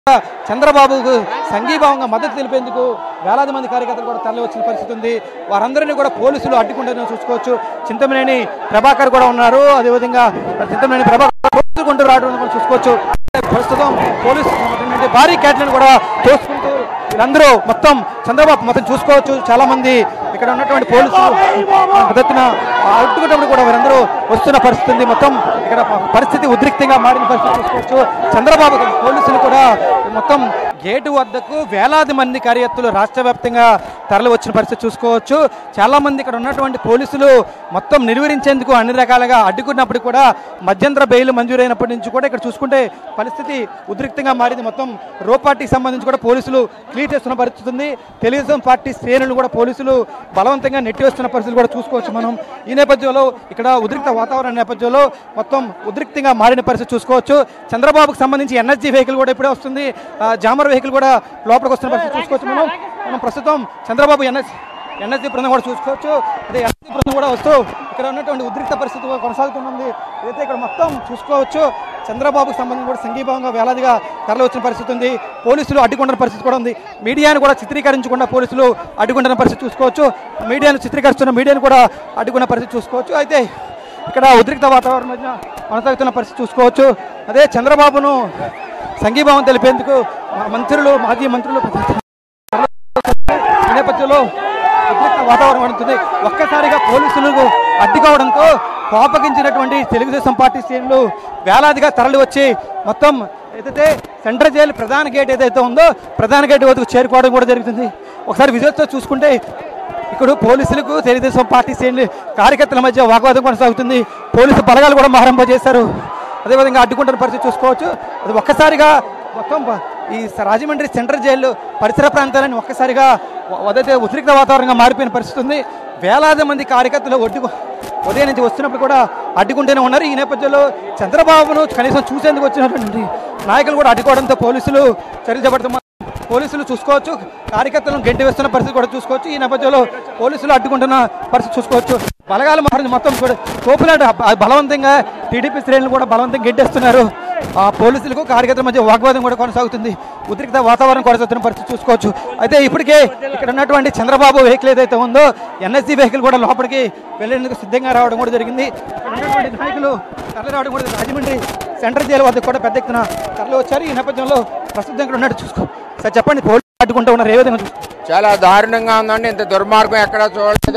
చంద్రబాబుకు సంఘీభావంగా మద్దతు తెలిపేందుకు వేలాది మంది కార్యకర్తలు కూడా తరలి వచ్చిన పరిస్థితి ఉంది. వారందరినీ కూడా పోలీసులు అడ్డుకుంటారని చూసుకోవచ్చు. చింతమనేని ప్రభాకర్ కూడా ఉన్నారు. అదేవిధంగా చింతమనేని ప్రభాకర్ తోసుకుంటూ రావడం కూడా చూసుకోవచ్చు. ప్రస్తుతం పోలీసు భారీ క్యాట్లను కూడా తోసుకుంటూ వీళ్ళందరూ మొత్తం చంద్రబాబు మొత్తం చూసుకోవచ్చు. చాలా మంది ఇక్కడ ఉన్నటువంటి పోలీసులు మద్దతున అడ్డుకున్నప్పుడు కూడా వీరందరూ వస్తున్న పరిస్థితి ఉంది. మొత్తం ఇక్కడ పరిస్థితి ఉద్రిక్తంగా మారిన పరిస్థితి చూసుకోవచ్చు. చంద్రబాబు పోలీసులు కూడా మొత్తం గేటు వద్దకు వేలాది మంది కార్యకర్తలు రాష్ట్ర వ్యాప్తంగా తరలి వచ్చిన పరిస్థితి చూసుకోవచ్చు. చాలా మంది ఇక్కడ ఉన్నటువంటి పోలీసులు మొత్తం నిర్వహించేందుకు అన్ని రకాలుగా అడ్డుకున్నప్పుడు కూడా మధ్యంతర బెయిల్ మంజూరైనప్పటి నుంచి కూడా ఇక్కడ చూసుకుంటే పరిస్థితి ఉద్రిక్తంగా మారింది. మొత్తం రో పార్టీకి సంబంధించి కూడా పోలీసులు క్లియర్ చేస్తున్న పరిస్థితి ఉంది. తెలుగుదేశం పార్టీ శ్రేణులు కూడా పోలీసులు బలవంతంగా నెట్టివేస్తున్న పరిస్థితి కూడా చూసుకోవచ్చు మనం. ఈ నేపథ్యంలో ఇక్కడ ఉద్రిక్త వాతావరణ నేపథ్యంలో మొత్తం ఉద్రిక్తంగా మారిన పరిస్థితి చూసుకోవచ్చు. చంద్రబాబుకు సంబంధించి NSG వెహికల్ కూడా ఇప్పుడే వస్తుంది. జామర్ వెహికల్ కూడా లోపలికి వస్తున్న పరిస్థితి చూసుకోవచ్చు. మనం ప్రస్తుతం చంద్రబాబు NSG బృందం కూడా చూసుకోవచ్చు. అదే NSG బృందం కూడా వస్తూ ఇక్కడ ఉన్నటువంటి ఉద్రిక్త పరిస్థితి కొనసాగుతుంది. అయితే ఇక్కడ మొత్తం చూసుకోవచ్చు. చంద్రబాబుకు సంబంధించి కూడా సంఘీభావంగా వేలాదిగా తరలి వచ్చిన పరిస్థితి ఉంది. పోలీసులు అడ్డుకుంటున్న పరిస్థితి కూడా ఉంది. మీడియాను కూడా చిత్రీకరించకుండా పోలీసులు అడ్డుకుంటున్న పరిస్థితి చూసుకోవచ్చు. మీడియాను చిత్రీకరిస్తున్న మీడియాను కూడా అడ్డుకున్న పరిస్థితి చూసుకోవచ్చు. అయితే ఇక్కడ ఉద్రిక్త వాతావరణం మధ్య కొనసాగుతున్న పరిస్థితి చూసుకోవచ్చు. అదే చంద్రబాబును సంఘీభావం తెలిపేందుకు మంత్రులు మాజీ మంత్రులు ఈ నేపథ్యంలో ఉద్రిక్త వాతావరణం ఉంటుంది. ఒక్కసారిగా పోలీసులకు అడ్డుకోవడంతో కోపగించినటువంటి తెలుగుదేశం పార్టీ శ్రేణులు వేలాదిగా తరలి వచ్చి మొత్తం ఏదైతే సెంట్రల్ జైలు ప్రధాన గేట్ ఏదైతే ఉందో ప్రధాన గేట్ వద్దకు చేరుకోవడం కూడా జరుగుతుంది. ఒకసారి విజువల్స్తో చూసుకుంటే ఇక్కడ పోలీసులకు తెలుగుదేశం పార్టీ శ్రేణులు కార్యకర్తల మధ్య వాగ్వాదం కొనసాగుతుంది. పోలీసు బలగాలు కూడా మహరింప చేశారు. అదేవిధంగా అడ్డుకుంటున్న పరిస్థితి చూసుకోవచ్చు. అది ఒక్కసారిగా మొత్తం ఈ రాజమండ్రి సెంట్రల్ జైలు పరిసర ప్రాంతాలని ఒక్కసారిగా అదైతే ఉద్రిక్త వాతావరణంగా మారిపోయిన పరిస్థితి ఉంది. వేలాది మంది కార్యకర్తలు ఉదయం నుంచి వస్తున్నప్పుడు కూడా అడ్డుకుంటూనే ఉన్నారు. ఈ నేపథ్యంలో చంద్రబాబును కనీసం చూసేందుకు వచ్చినటువంటి నాయకులు కూడా అడ్డుకోవడంతో పోలీసులు చర్యలు చేపడుతున్నారు. పోలీసులు చూసుకోవచ్చు. కార్యకర్తలను గెంటి వేస్తున్న పరిస్థితి కూడా చూసుకోవచ్చు. ఈ నేపథ్యంలో పోలీసులు అడ్డుకుంటున్న పరిస్థితి చూసుకోవచ్చు. బలగాలు మారింది మొత్తం తోపులాట బలవంతంగా టీడీపీ శ్రేణులు కూడా బలవంతంగా గెంటేస్తున్నారు. పోలీసులకు కార్యకర్తల మధ్య వాగ్వాదం కూడా కొనసాగుతుంది. ఉద్రిక్త వాతావరణం కొనసాగుతున్న పరిస్థితి చూసుకోవచ్చు. అయితే ఇప్పటికే ఇక్కడ ఉన్నటువంటి చంద్రబాబు వెహికల్ ఏదైతే ఉందో NSG వెహికల్ కూడా లోపలికి వెళ్లేందుకు సిద్ధంగా రావడం కూడా జరిగింది. ఉన్నటువంటి నాయకులు తరలి రావడం కూడా రాజమండ్రి సెంట్రల్ జైలు వద్దకు కూడా పెద్ద ఎత్తున తరలి వచ్చారు. ఈ నేపథ్యంలో ప్రస్తుతం ఇక్కడ ఉన్నట్టు చూసుకో సార్ చెప్పండి. పోలీసులు అడ్డుకుంటూ ఉన్నారు. ఏ విధంగా చాలా దారుణంగా ఉందండి. ఇంత దుర్మార్గం ఎక్కడా చూడలేదు.